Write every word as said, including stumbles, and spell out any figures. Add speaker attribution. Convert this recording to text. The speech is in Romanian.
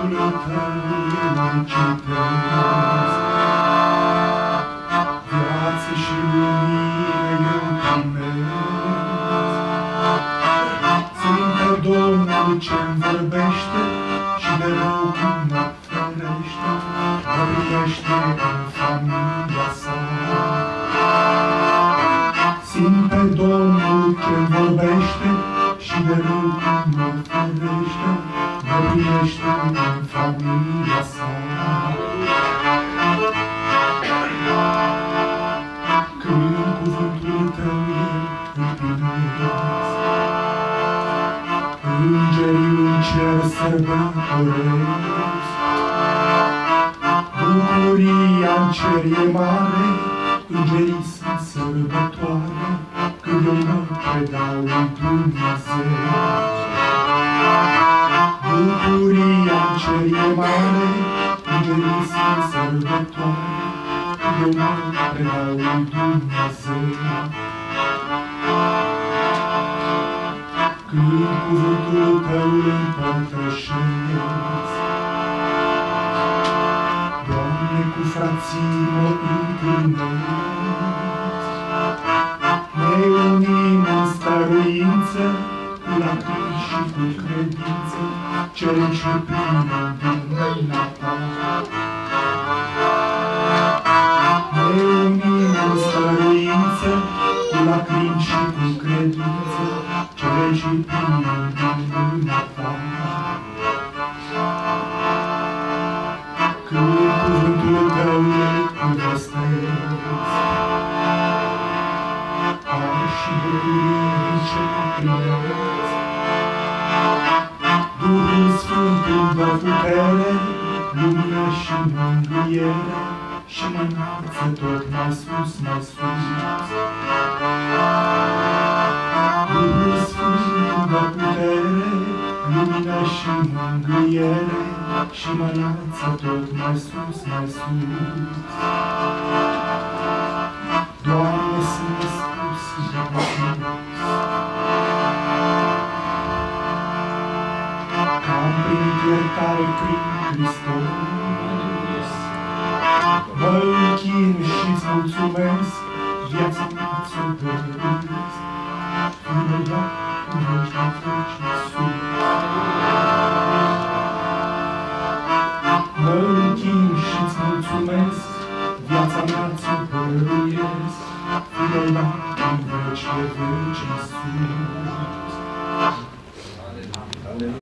Speaker 1: cuvântul Tău îl citesc. Viață și lumină eu primesc. Țin pe Domnul ce-mi vorbește și de rău cum mă ferește, mă primește în familia sa. Țin pe Domnul ce-mi vorbește și de rău cum mă ferește, mă primește în familia sa. Când cuvântul Tău îl primesc, îngerii în cer sărbătoresc. Bucuria-n cer e mare, îngerii sunt sărbătoare, când eu mă predau lui Dumnezeu. Bucuria-n cer e mare, îngerii sunt sărbătoare, când eu mă predau lui Dumnezeu. Când cuvântul Tău împărtășesc, Doamne, cu frații mă întâlnesc. Ne unim în stăruință, cu lacrimi și cu credință, cerem și primim din mâna Ta. Ne unim în stăruință, cu lacrimi și cu credință, cerem și primim din mâna Ta. Când cuvântul Tău îl vestesc, har și bucurii ce primesc. Duhul Sfânt îmi dă putere, lumină și mângâiere, și mă înalță tot mai sus, mai sus. Duhul Sfânt îmi dă putere, lumină și mângâiere, și mă înalță tot mai sus, mai sus. Doamne, sunt spus de sus, că am primit iertare prin Hristos. Mă închin și-ți mulțumesc, viața mea ți-o dăruiesc, până la veci de veci sus.